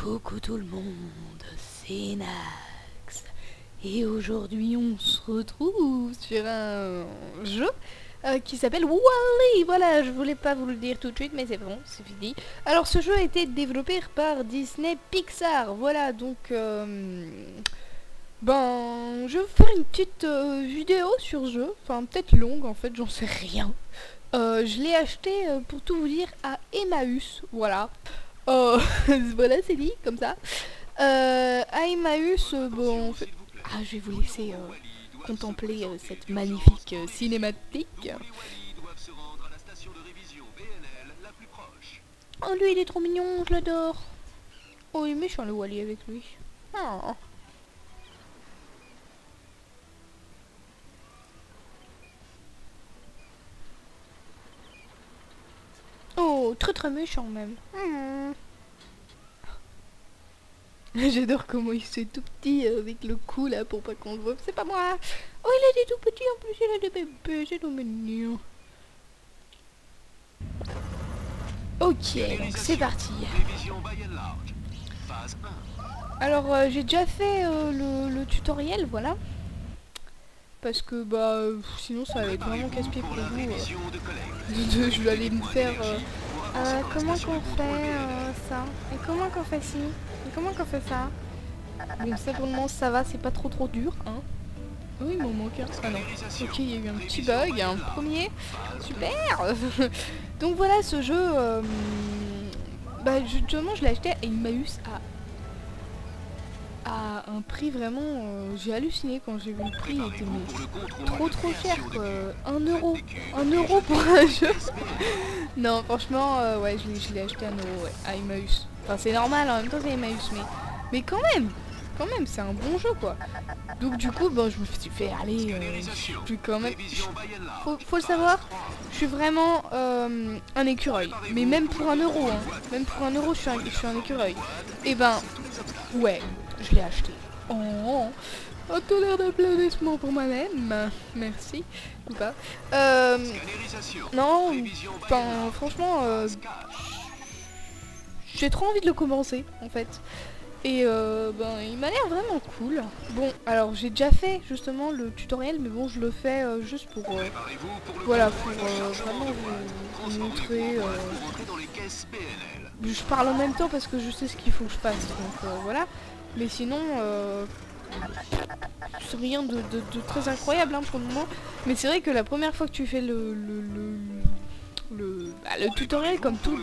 Coucou tout le monde, c'est Nax. Et aujourd'hui on se retrouve sur un jeu qui s'appelle Wall-E. Voilà, je voulais pas vous le dire tout de suite, mais c'est bon, c'est fini. Alors ce jeu a été développé par Disney Pixar. Voilà, donc ben je vais vous faire une petite vidéo sur ce jeu. Enfin peut-être longue en fait, j'en sais rien. Je l'ai acheté pour tout vous dire à Emmaüs, voilà. Voilà, c'est dit, comme ça. À Emmaüs, bon, en fait... Ah, je vais vous laisser contempler cette magnifique cinématique. Oh, lui, il est trop mignon, je l'adore. Oh, il est méchant, le Wall-E, avec lui. Oh. Oh, très très méchant, même. J'adore comment il se fait tout petit avec le cou là pour pas qu'on le voit. C'est pas moi. Oh, il a des tout petits en plus, il a des bébés, c'est tout mignon. Ok, donc c'est parti. Alors j'ai déjà fait le tutoriel, voilà. Parce que bah sinon ça va être vraiment casse-pied pour vous. Je vais aller me faire... comment qu'on fait ça? Et comment qu'on fait ci? Et comment qu'on fait ça? Bon, ça pour le moment ça va, c'est pas trop dur, hein. Oui, il m'en manque un. Ah non. Ok, il y a eu un petit bug, un premier. Super. Donc voilà, ce jeu, bah justement je l'ai acheté à Emmaüs à un prix vraiment... j'ai halluciné quand j'ai vu le prix, il était trop cher quoi. 1 euro. 1 euro pour un jeu. Non, franchement, ouais, je l'ai acheté à 1 euro, ouais, à Emmaüs. Enfin, c'est normal, en même temps c'est Emmaüs, mais quand même, c'est un bon jeu quoi. Donc du coup, bon, je me suis fait, allez, puis quand même, faut le savoir, je suis vraiment un écureuil. Mais même pour 1 euro, hein, même pour 1 euro, je suis un écureuil. Et ben, ouais, je l'ai acheté. Oh, un tonnerre d'applaudissements pour moi-même. Merci. Ou pas. Non, enfin, franchement, j'ai trop envie de le commencer, en fait. Et ben, il m'a l'air vraiment cool. Bon, alors j'ai déjà fait justement le tutoriel, mais bon, je le fais juste pour... voilà, pour vraiment vous montrer... Je parle en même temps parce que je sais ce qu'il faut que je fasse, donc voilà. Mais sinon, c'est rien de très incroyable hein, pour le moment. Mais c'est vrai que la première fois que tu fais le tutoriel comme tout...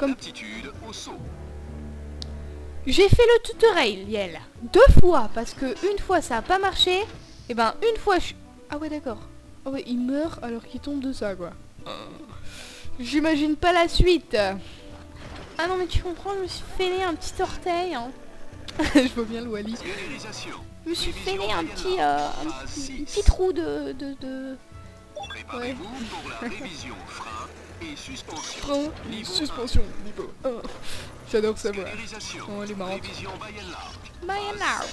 J'ai fait le tutoriel 2 fois parce que une fois ça a pas marché. Et ben une fois je... Ah ouais d'accord. Ah ouais il meurt alors qu'il tombe de ça quoi. J'imagine pas la suite. Ah non mais tu comprends, je me suis fêlé un petit orteil hein. Je vois bien le Wall-E. Je me suis fêlé un petit trou de... Ouais. Pour la révision frein et suspension. Frein et suspension, Nipo. Oh, j'adore sa voix. Oh, elle est marrante. By and large.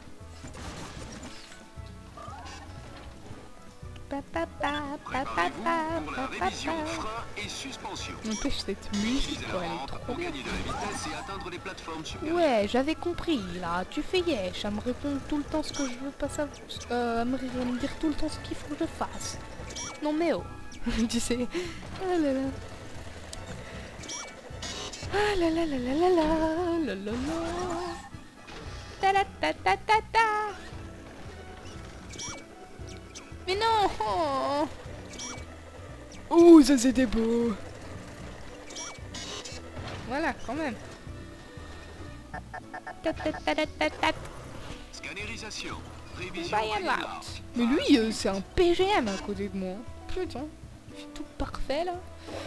N'empêche cette musique, quoi, elle est trop bien. Ouais, j'avais compris, là, tu fais yesh, à me répondre tout le temps ce que je veux pas savoir, à me dire tout le temps ce qu'il faut que je fasse. Non mais oh, tu sais, ah là là. Ah là là là là là là là là là. Ta ta ta ta ta ta. Mais non. Oh, oh ça c'était beau. Voilà, quand même. Ta ta ta ta ta ta. Scannerisation. Mais lui, c'est un PGM à côté de moi. Putain, c'est tout parfait là.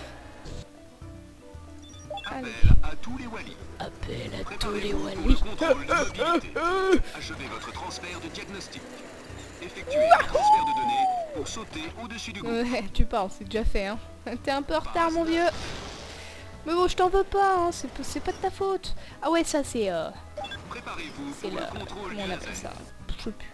Appel à tous les Wall-E. Appel à tous les Wall-E. Achevez votre transfert de diagnostic. Effectuez un transfert de données pour sauter au-dessus du groupe. Ouais, tu parles, c'est déjà fait hein. T'es un peu en retard mon vieux. Mais bon, je t'en veux pas, hein. C'est pas de ta faute. Ah ouais, ça c'est Préparez-vous c'est pour le... le contrôle Comment on du appelle laser. ça? Je sais plus.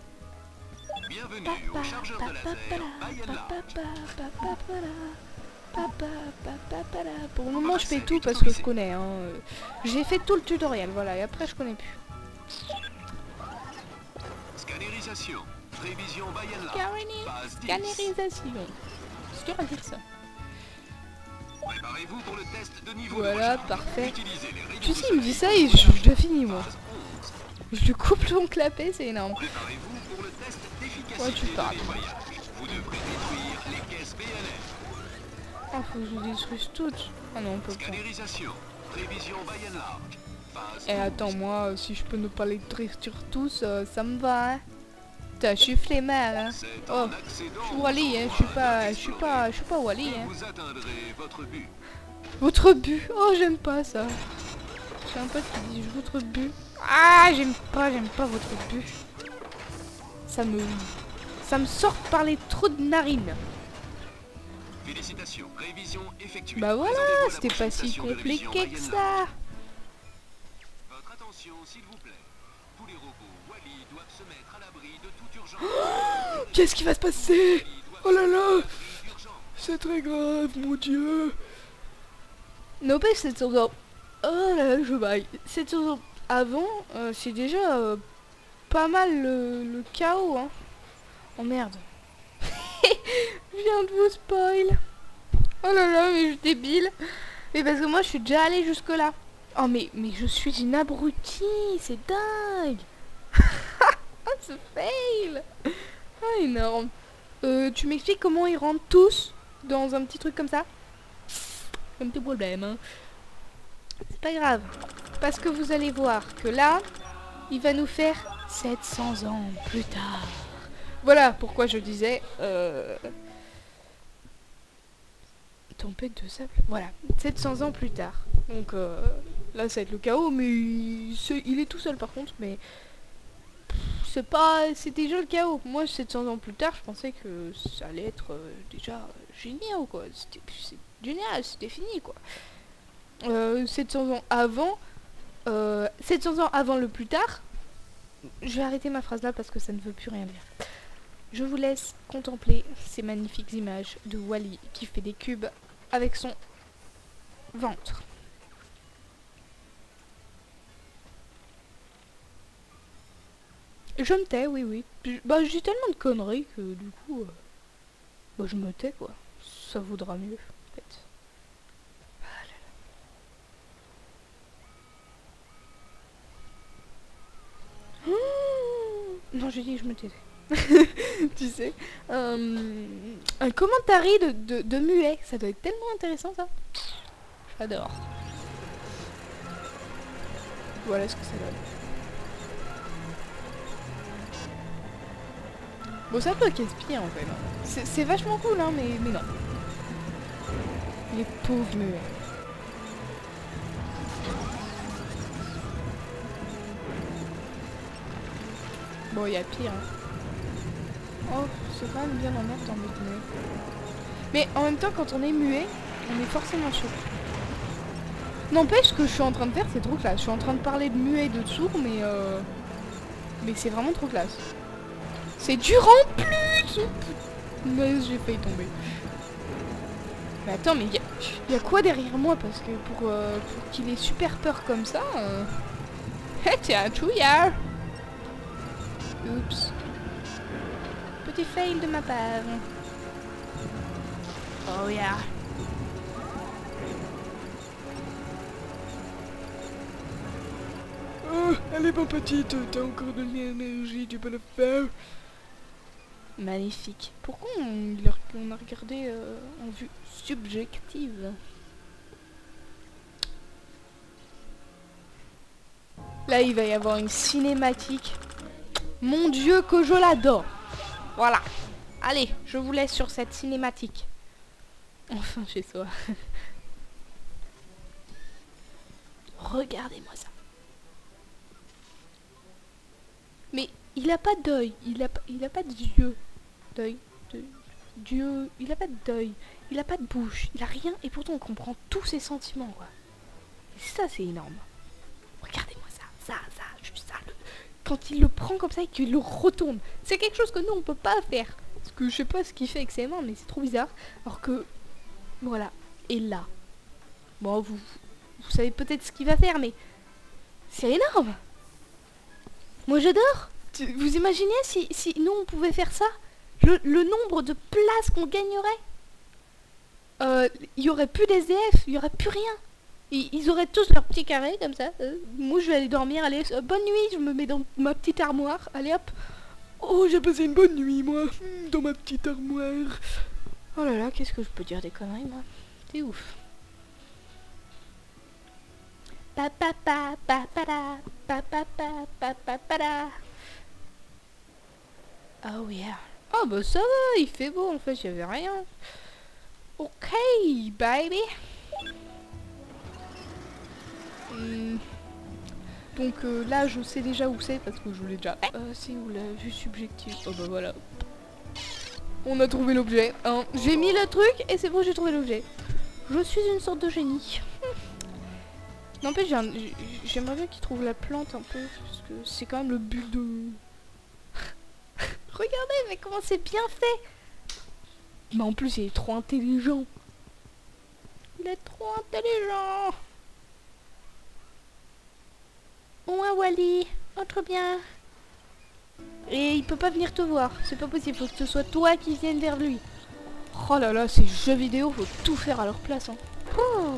Bienvenue au chargeur de laser By and Large. Pour le moment, je fais tout parce que je connais. Hein. J'ai fait tout le tutoriel, voilà, et après, je connais plus. Scannerisation. Prévision Bayern. Scannerisation. C'est dur à dire ça. Préparez-vous pour le test de niveau voilà, de parfait. Tu sais, il me dit ça et je dois finir, moi. Je lui coupe son clapet, c'est énorme. Préparez-vous pour le test d'efficacité ouais, tu parles. Vous devrez détruire les caisses PNL. Ah, faut que je détruise toutes. Ah non, on peut pas. Scannerisation. Prévision Bayern large. Et attends, moi, si je peux ne pas les détruire tous, ça me va, hein. Putain, je suis flemmard, hein. Oh, je suis Wally, hein. Je suis pas Wally, hein. Vous atteindrez votre but. Votre but. Oh, j'aime pas ça. J'ai un pote qui dit votre but. Ah, j'aime pas votre but. Ça me sort par les trous de narines. Félicitations, révision effectuée. Bah voilà, c'était pas si compliqué que ça. Votre attention, s'il vous plaît. Tous les robots Wally doivent se mettre à l'abri de toute urgence. Qu'est-ce qui va se passer? Oh là là, c'est très grave, mon Dieu. N'empêche, cette saison... Oh là là, je baille. Cette saison avant, c'est déjà pas mal le chaos, hein. Oh merde. Je viens de vous spoil. Oh là là, mais je suis débile. Mais parce que moi, je suis déjà allée jusque là. Oh mais je suis une abrutie, c'est dingue. Oh, ce fail. Oh, énorme. Tu m'expliques comment ils rentrent tous dans un petit truc comme ça? Un petit problème, hein. C'est pas grave. Parce que vous allez voir que là, il va nous faire 700 ans plus tard. Voilà pourquoi je disais... Tempête de sable. Voilà, 700 ans plus tard. Donc là, ça va être le chaos, mais il est tout seul par contre, mais... C'est déjà le chaos. Moi, 700 ans plus tard, je pensais que ça allait être déjà génial, quoi. C'est génial, c'était fini, quoi. 700 ans avant... 700 ans avant le plus tard... Je vais arrêter ma phrase là parce que ça ne veut plus rien dire. Je vous laisse contempler ces magnifiques images de Wally qui fait des cubes avec son ventre. Je me tais, oui. Bah, j'ai tellement de conneries que du coup... bah, je me tais, quoi. Ça vaudra mieux, en fait. Ah là là. Non, j'ai dit que je me taisais. Tu sais, un commentary de muet, ça doit être tellement intéressant ça. J'adore. Voilà ce que ça donne. Bon, ça peut casse-pied en fait. Hein. C'est vachement cool, hein, mais non. Les pauvres muets. Bon, il y a pire. Hein. Oh, c'est quand même bien en merde en mode muet. Mais en même temps, quand on est muet, on est forcément sourd. N'empêche, ce que je suis en train de faire, c'est trop classe. Je suis en train de parler de muet et de sourd, mais c'est vraiment trop classe. C'est dur en plus. Mais j'ai failli tomber. Mais attends, mais il y a quoi derrière moi? Parce que pour qu'il ait super peur comme ça... Hé, t'es un chouillard. Oups. Petit fail de ma part. Oh yeah. Oh, allez ma petite, t'as encore de l'énergie, tu peux le faire. Magnifique. Pourquoi on a regardé en vue subjective? Là, il va y avoir une cinématique. Mon Dieu, que je l'adore. Voilà. Allez, je vous laisse sur cette cinématique. Enfin, chez soi. Regardez-moi ça. Mais il a pas d'œil. Il a pas d'yeux. Dieu. Il a pas d'œil. Il a pas de bouche. Il a rien. Et pourtant, on comprend tous ses sentiments, quoi. Et ça, c'est énorme. Regardez-moi ça. Juste ça. Quand il le prend comme ça et qu'il le retourne. C'est quelque chose que nous, on peut pas faire. Parce que je sais pas ce qu'il fait avec ses mains, mais c'est trop bizarre. Alors que Voilà. Et là. Bon, vous savez peut-être ce qu'il va faire, mais c'est énorme. Moi j'adore. Vous imaginez si nous on pouvait faire ça? Le nombre de places qu'on gagnerait. Il y aurait plus d'SDF, il y aurait plus rien. Ils auraient tous leur petit carré comme ça. Moi je vais aller dormir, allez, bonne nuit, je me mets dans ma petite armoire, allez hop. Oh, j'ai passé une bonne nuit moi, dans ma petite armoire. Oh là là, qu'est-ce que je peux dire des conneries moi? C'est ouf. Pa pa pa pa pa da, pa pa pa pa pa pa da. Oh yeah. Oh bah ça va, il fait beau en fait, j'avais rien. Ok, baby. Donc là je sais déjà où c'est parce que je l'ai déjà. C'est où la vue subjective? Oh bah voilà. On a trouvé l'objet. Hein. J'ai mis le truc et c'est bon, j'ai trouvé l'objet. Je suis une sorte de génie. N'empêche, j'aimerais bien qu'il trouve la plante un peu, parce que c'est quand même le but de... Regardez, mais comment c'est bien fait. Mais en plus, il est trop intelligent. Il est trop intelligent. Oh, un Wally, entre bien. Et il peut pas venir te voir, c'est pas possible, faut que ce soit toi qui vienne vers lui. Oh là là, ces jeux vidéo, faut tout faire à leur place. Hein. Oh.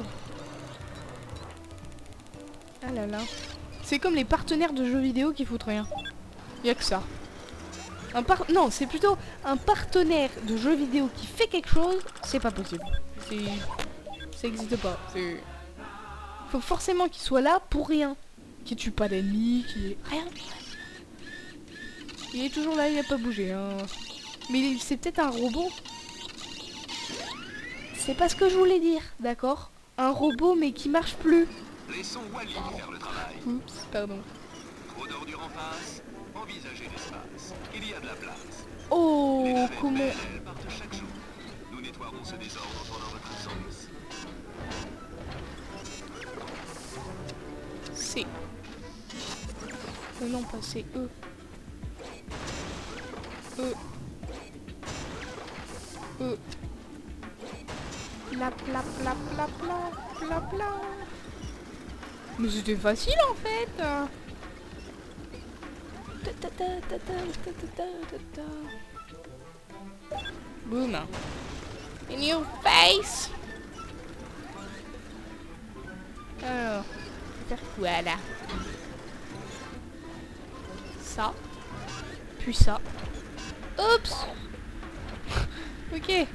Ah là là. C'est comme les partenaires de jeux vidéo qui foutent rien. Y'a que ça. Non, c'est plutôt un partenaire de jeux vidéo qui fait quelque chose, c'est pas possible. Ça existe pas. Faut forcément qu'il soit là pour rien. Qu'il tue pas d'ennemis, rien. Il est toujours là, il a pas bougé. Hein. Mais c'est peut-être un robot. C'est pas ce que je voulais dire, d'accord? Un robot mais qui marche plus. Laissons Wally faire le travail. Oups, pardon. Trop d'ordures en face, envisagez l'espace. Il y a de la place. Oh, Les navettes comment... PLL partent chaque jour. Nous nettoierons ce désordre pendant votre absence. C. Non, pas c'est E. E. E. Pla pla pla pla pla pla pla. Mais c'était facile en fait. Boum. In your face. Alors, faire quoi là? Ça. Puis ça. Oups. Ok.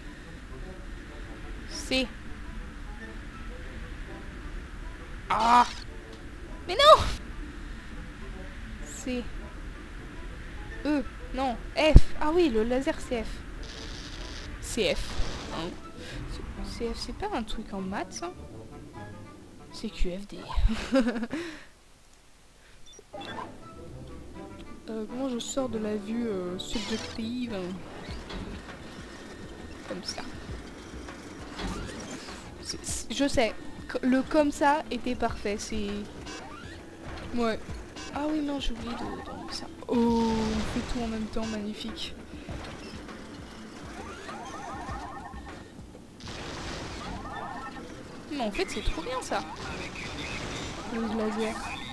C. Ah. Mais non. C. E. Non. F. Ah oui, le laser CF. CF. Hein. CF, c'est pas un truc en maths, ça? C'est QFD. Comment je sors de la vue subjective? Comme ça. Je sais. Le comme ça était parfait. C'est... Ouais. Ah oui, non, j'ai oublié de ça. Oh, on fait tout en même temps. Magnifique. Mais en fait, c'est trop bien, ça. Le laser.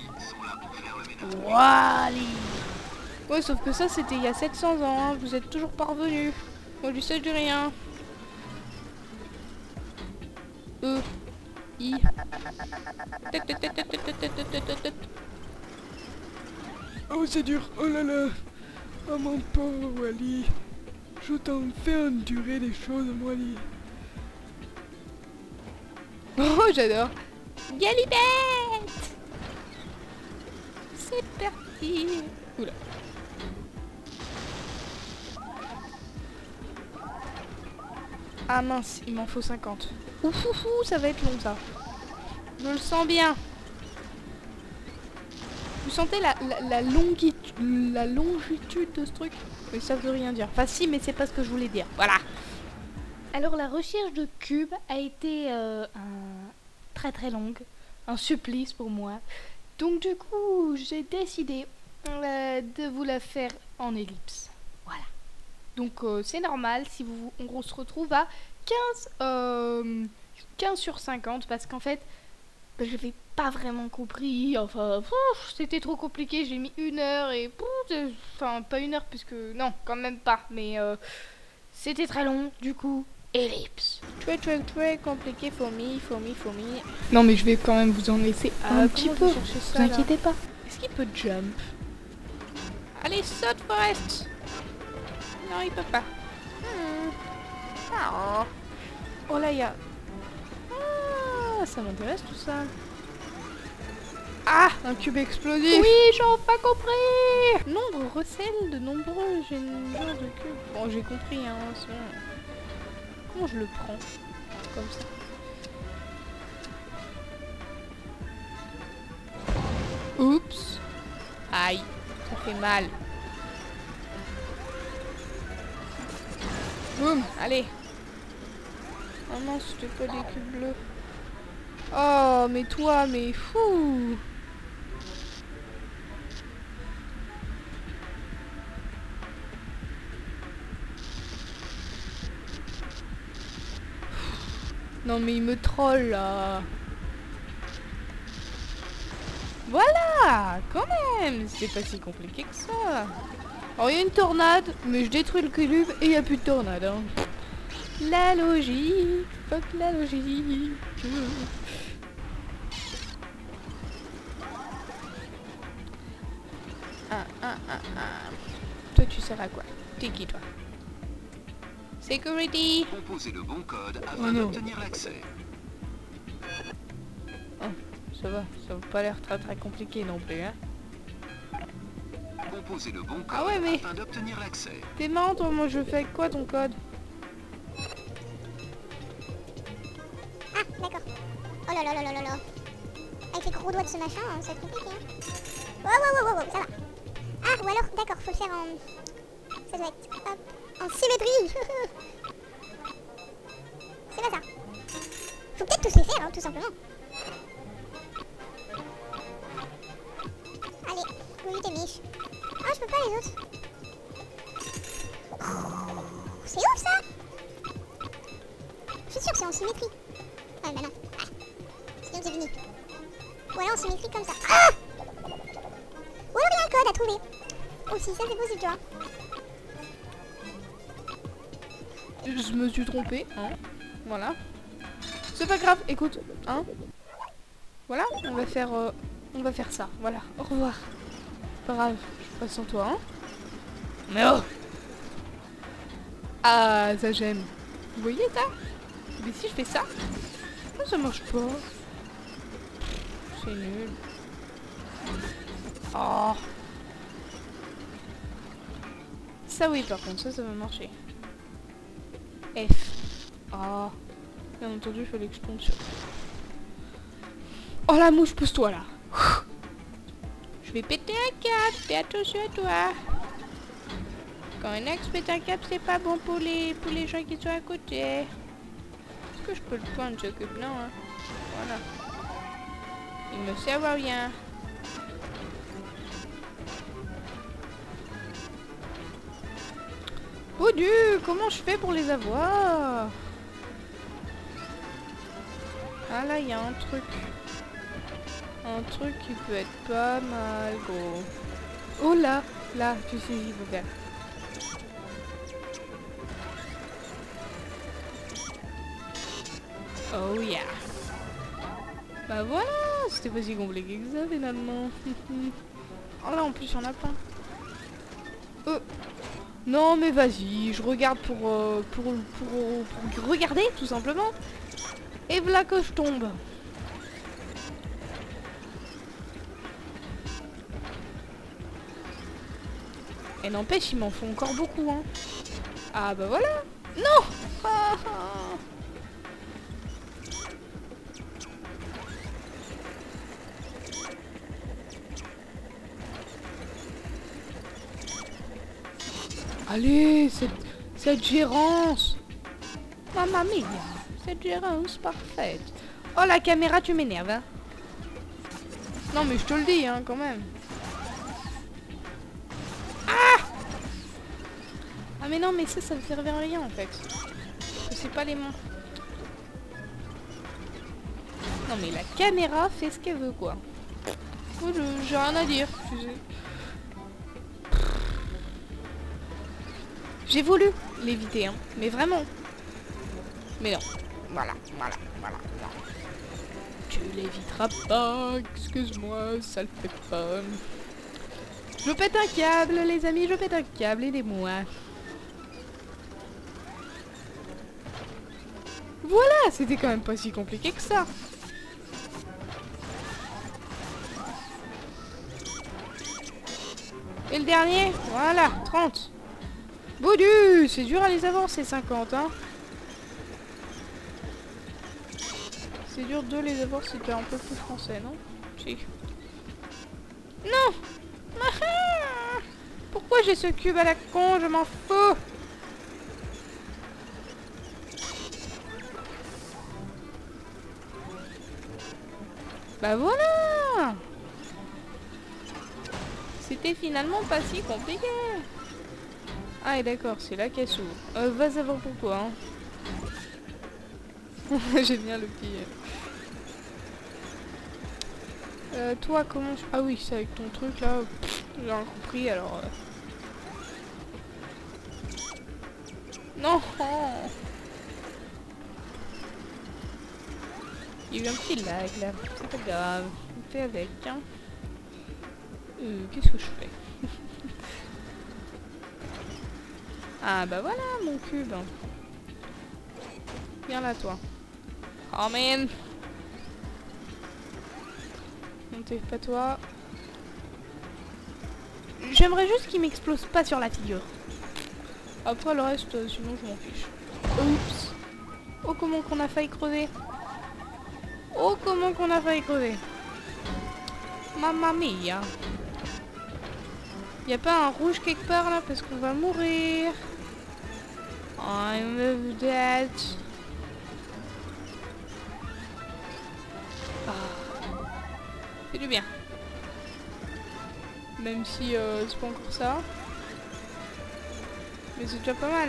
Wally. Ouais, sauf que ça, c'était il y a 700 ans. Hein. Vous êtes toujours pas revenus. Moi, je sais de rien. E. I. Oh, c'est dur. Oh là là. Oh, mon pauvre Wally. Je t'en fais endurer des choses, Wally. Oh, j'adore. Galibette. C'est parti. Oula. Ah mince, il m'en faut 50. Ouf, ouf, ouf, ça va être long ça. Je le sens bien. Vous sentez la longitude de ce truc? Mais ça veut rien dire. Enfin si, mais c'est pas ce que je voulais dire. Voilà. Alors la recherche de cubes a été très longue. Un supplice pour moi. Donc du coup, j'ai décidé de vous la faire en ellipse. Voilà. Donc c'est normal si on se retrouve à 15 sur 50 parce qu'en fait, bah, j'avais pas vraiment compris. Enfin, c'était trop compliqué. J'ai mis 1 heure et... Enfin, pas 1 heure puisque... Non, quand même pas. Mais c'était très long, du coup... Ellipse. Très compliqué for me. Non mais je vais quand même vous en laisser un petit peu. Vous inquiétez pas. Est-ce qu'il peut jump? Allez, saute Forest. Non, il peut pas. Oh là, il y a... Ah, ça m'intéresse tout ça. Ah, un cube explosif. Oui, j'ai pas compris. Nombre recèle de nombreux genres de cubes. Bon, j'ai compris, hein. Comment je le prends? Comme ça. Oups. Aïe, ça fait mal. Boum, allez. Oh non, c'était pas des cubes bleus. Oh, mais toi, mais fou. Non mais il me troll là. Voilà, quand même. C'est pas si compliqué que ça. Alors il y a une tornade, mais je détruis le cube et il n'y a plus de tornade. Hein. La logique, fuck la logique. Toi tu sers à quoi? T'es qui toi? Security. Composez le bon code afin d'obtenir l'accès. Oh, ça va pas l'air très compliqué non plus, hein. Composez le bon code Ah ouais, mais afin d'obtenir l'accès. t'es marrant toi, moi je fais avec quoi ton code? Ah, d'accord. Oh là là là là là là. Avec les gros doigts de ce machin, hein, ça va être compliqué, hein. Wow, ça va. Ah, ou alors, d'accord, faut le faire en... Ça doit être... Hop, en symétrie. C'est pas ça. Faut peut-être tous les faire, hein, tout simplement. Allez, oui, t'es miche. Ah, je peux pas les autres. C'est ouf, ça. Je suis sûre que c'est en symétrie. Ah, bah non. Ah. Sinon, c'est fini. Ou alors en symétrie comme ça. Ah! Ou alors il y a un code à trouver. Aussi, ça c'est possible, tu vois. Je me suis trompée, hein. Voilà. C'est pas grave, écoute, hein. Voilà, on va faire ça, voilà. Au revoir. Pas grave, je passe sans toi, hein. Mais oh! Ah, ça j'aime. Vous voyez ça? Mais si je fais ça, ça marche pas. C'est nul. Oh. Ça oui, par contre, ça va marcher. F. Oh. Bien entendu, il fallait que je tombe sur... Oh la mouche, pousse-toi là. Je vais péter un câble, fais attention à toi. Quand un axe pète un câble, c'est pas bon pour les gens qui sont à côté. Est-ce que je peux le prendre, ce cube? Non, hein. Voilà. Il me sert à rien. Oh Dieu, comment je fais pour les avoir? Ah là, il y a un truc. Un truc qui peut être pas mal, gros. Oh là, là, tu sais, il faut faire. Oh yeah. Bah voilà, c'était pas si compliqué que ça finalement. Oh là, en plus, il y en a plein. Non mais vas-y, je regarde pour regarder tout simplement. Et voilà que je tombe. Et n'empêche, il m'en faut encore beaucoup, hein. Ah bah voilà. Non. Allez, cette gérance. Mamma mia, cette gérance parfaite. Oh la caméra, tu m'énerves, hein. Non mais je te le dis, hein, quand même. Ah mais non, mais ça ne servait à rien en fait. c'est pas les mains. Non mais la caméra fait ce qu'elle veut quoi. Moi j'ai rien à dire. J'ai voulu l'éviter hein, mais vraiment. Mais non. Voilà. Tu l'éviteras pas, excuse-moi, ça le fait pas. Je pète un câble les amis, je pète un câble, aidez-moi. Voilà, c'était quand même pas si compliqué que ça. Et le dernier, voilà, 30. Boudu, c'est dur à les avancer 50 hein. C'est dur de les avoir si t'es un peu plus français, non? Si. Non. Pourquoi j'ai ce cube à la con? Je m'en fous. Bah voilà. C'était finalement pas si compliqué. Ah et d'accord, c'est là qu'elle s'ouvre. Va savoir pourquoi. Hein. J'aime bien le petit... toi comment... Ah oui, c'est avec ton truc là. J'ai rien compris alors... Non. Il y a eu un petit lag là. C'est pas grave. On fait avec. Hein. Qu'est-ce que je fais? Ah bah voilà mon cube. Viens là toi. Oh man. Non t'es pas toi. J'aimerais juste qu'il m'explose pas sur la figure. Après le reste, sinon je m'en fiche. Oups. Oh comment qu'on a failli crever. Oh comment qu'on a failli crever. Mamma mia. Y a pas un rouge quelque part là parce qu'on va mourir. I'm dead. Ah. C'est du bien. Même si c'est pas encore ça. Mais c'est déjà pas mal.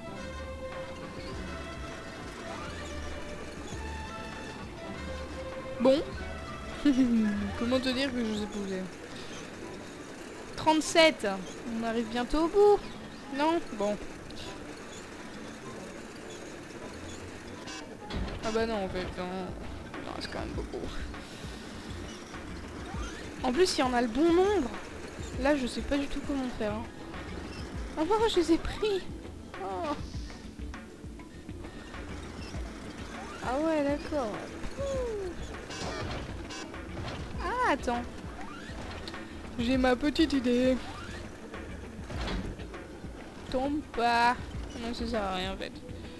Bon. Comment te dire que je vous ai posé 37. On arrive bientôt au bout. Non? Bon. Ah bah non en fait. Non, c'est quand même beaucoup. En plus si on a le bon nombre. Là je sais pas du tout comment faire. Hein. Ah non, je les ai pris. Oh. Ah ouais, d'accord. Ah, attends. J'ai ma petite idée. Tombe pas. Non, ça sert à rien en fait.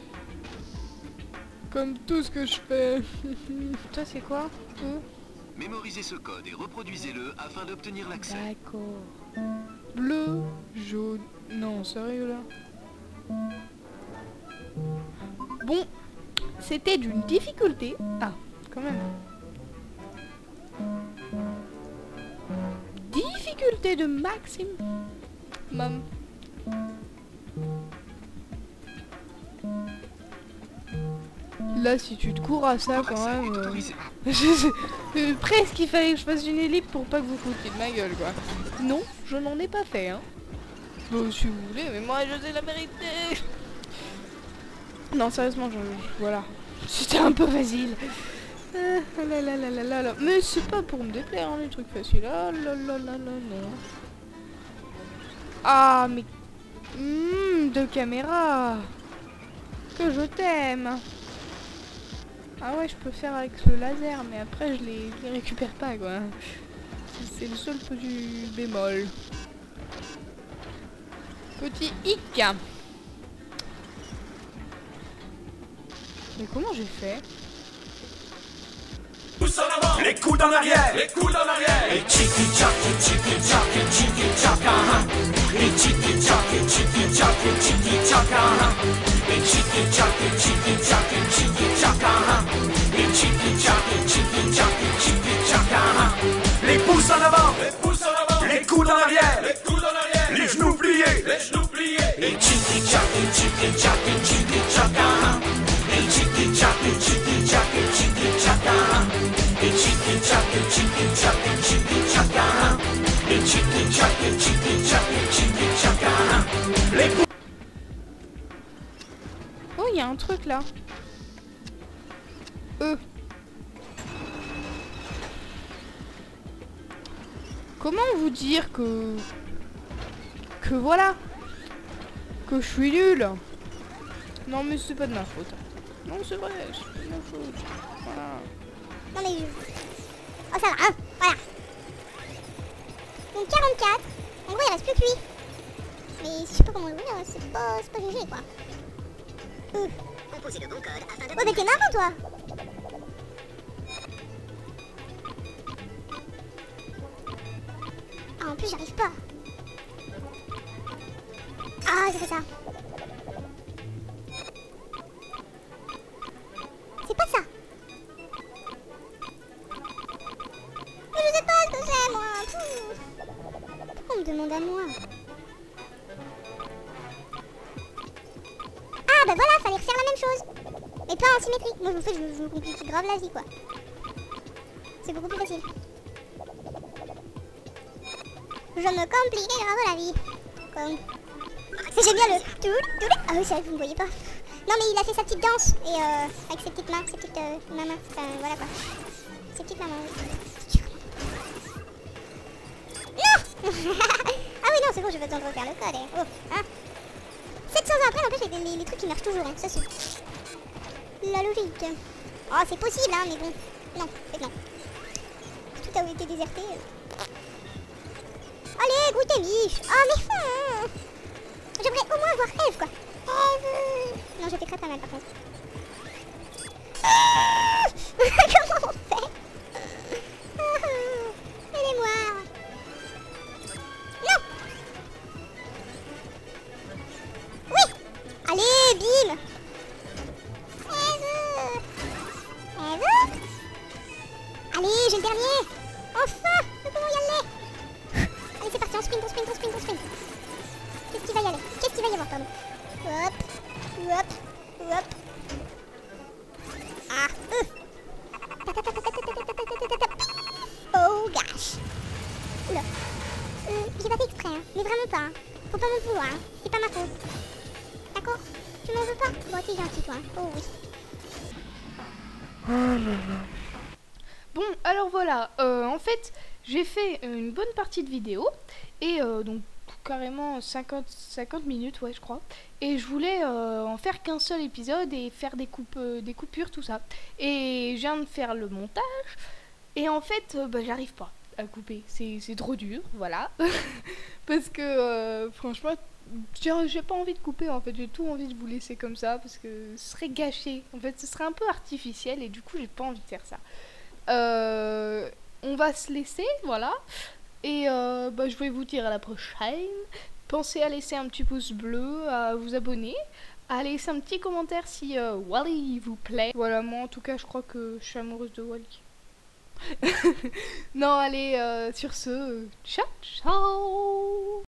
Comme tout ce que je fais. Toi, c'est quoi? Mémorisez ce code et reproduisez-le afin d'obtenir l'accès. D'accord. Bleu, jaune... Non, sérieux là? Bon, c'était d'une difficulté. Ah, quand même. Difficulté de maximum. Là, si tu te cours à ça, quand même... presque il fallait que je fasse une ellipse pour pas que vous foutiez de ma gueule, quoi. Non, je n'en ai pas fait, hein. Bon, si vous voulez, mais moi, je sais la vérité. Non, sérieusement, voilà. C'était un peu facile. Mais c'est pas pour me déplaire, hein, les trucs faciles. Ah là là là là, non. Ah, mais... de caméra. Que je t'aime. Ah ouais, je peux faire avec le laser, mais après, je les récupère pas, quoi. C'est le seul petit bémol. Petit hic. Mais comment j'ai fait? Pousse en avant, les coudes en arrière, les coudes en arrière. Et chiki chaki chiki chaki chiki chaka. Et chiki chaki chiki chaki chiki chaka. Et chiki chaki chiki chaki chiki chaka. Et chiki chaki chiki chaki chiki chaka. Les pouces en avant, les pouces en avant. Les coudes en arrière, les coudes en arrière. Les genoux pliés, les genoux pliés. Et chiki chaki chiki chaki chiki chaka. Oh, il y a un truc là. Comment vous dire que voilà, que je suis nulle. Non mais c'est pas de ma faute. Non c'est vrai, c'est pas de ma faute. Voilà. Non mais... Oh ça va, hein, voilà. Donc 44. En gros il reste plus que lui. Mais je sais pas comment le dire, c'est pas GG quoi. Composez le bon code afin de... Ouais mais t'es marrant toi. Ah en plus j'arrive pas. Ah j'ai fait ça. C'est pas ça. Mais je sais pas ce que c'est moi. Pourquoi on me demande à moi? Ah bah voilà, fallait refaire la même chose. Mais pas en symétrie. Moi je me complique grave la vie quoi. C'est beaucoup plus facile. Je me complique grave la vie. Comme... J'aime bien le... Ah oui, c'est vrai que vous ne voyez pas. Non mais il a fait sa petite danse. Et avec ses petites mains, ses petites mains. Enfin voilà quoi. Ses petites mains. Non. Ah oui non c'est bon, je vais besoin de refaire le code. Oh, hein. 700 ans après, n'empêche les trucs qui marchent toujours. Hein. Ça c'est la logique. Oh c'est possible hein mais bon. Non, c'est non. Tout a été déserté. Allez, goûtez miche. Oh mais j'aimerais au moins voir Eve quoi. Eve. Non, j'ai fait très mal par contre. Comment on fait? Aidez-moi. Non. Oui. Allez, bim. Eve. Eve. Allez, j'ai le dernier. Enfin, nous pouvons y aller. Allez, c'est parti, on sprint. Qu'est-ce qu'il va y aller? Qu'est-ce qu'il va y avoir, pardon? Hop. Ah, Oh gosh. Oula. J'ai pas fait exprès, hein. Mais vraiment pas, hein. Faut pas m'en vouloir, hein. C'est pas ma faute. D'accord? Tu m'en veux pas? Bon, t'es gentil, toi. Hein. Oh oui. Bon, alors voilà, en fait, j'ai fait une bonne partie de vidéo, et donc carrément 50 minutes, ouais, je crois, et je voulais en faire qu'un seul épisode et faire des coupures, tout ça. Et je viens de faire le montage, et en fait, j'arrive pas à couper, c'est trop dur, voilà, parce que franchement, j'ai pas envie de couper en fait, j'ai tout envie de vous laisser comme ça, parce que ce serait gâché, en fait, ce serait un peu artificiel, et du coup, j'ai pas envie de faire ça. On va se laisser, voilà. Et je vais vous dire à la prochaine. Pensez à laisser un petit pouce bleu, à vous abonner, à laisser un petit commentaire si Wally vous plaît. Voilà, moi en tout cas, je crois que je suis amoureuse de Wally. Non, allez, sur ce, ciao, ciao.